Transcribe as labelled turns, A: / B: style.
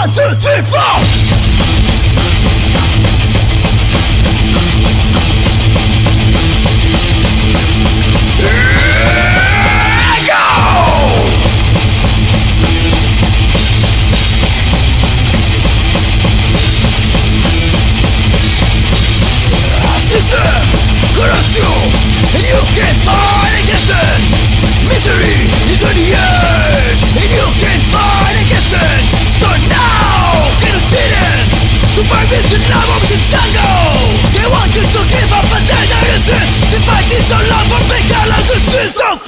A: 1, 2, 3, 4. Corruption, and you can't fight against it. Misery is on the edge, and you can't fight against it. So now, get a seat in. Surviving the love of the jungle. They want you to give up, but they're not innocent. The fight is so long for bigger like the streets of